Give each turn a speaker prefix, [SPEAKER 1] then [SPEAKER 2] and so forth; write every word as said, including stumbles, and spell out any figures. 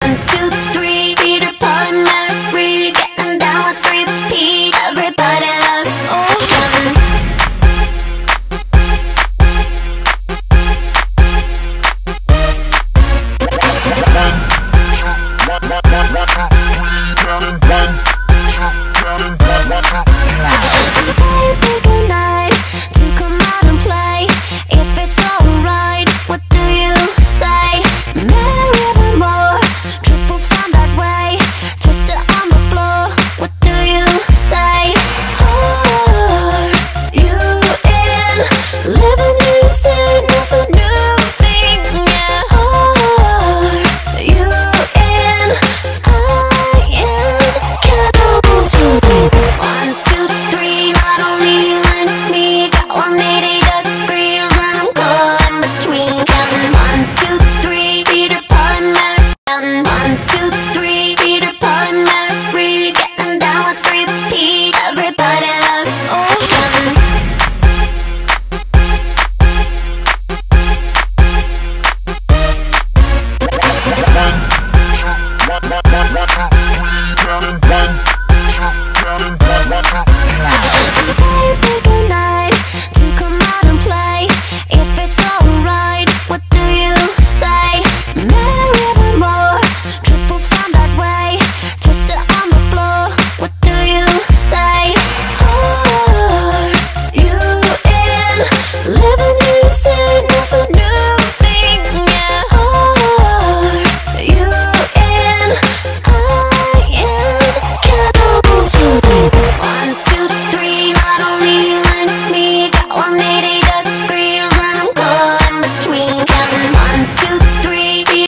[SPEAKER 1] One, two, three, Peter, Paul, Mary, getting down with three P. Everybody loves oh, Kevin. Hey, good night to come out and play. If it's alright, what do you say? Marry the more, triple fun that way. Twist it on the floor, what do you say? Are you in? Living in sin is the new thing, yeah. Are you in? I am. Count to one, two, three. Not only you and me, got one eighty degrees, and I'm caught in between. Counting one, two, three, Peter, Paul, and Mary. Counting one, two,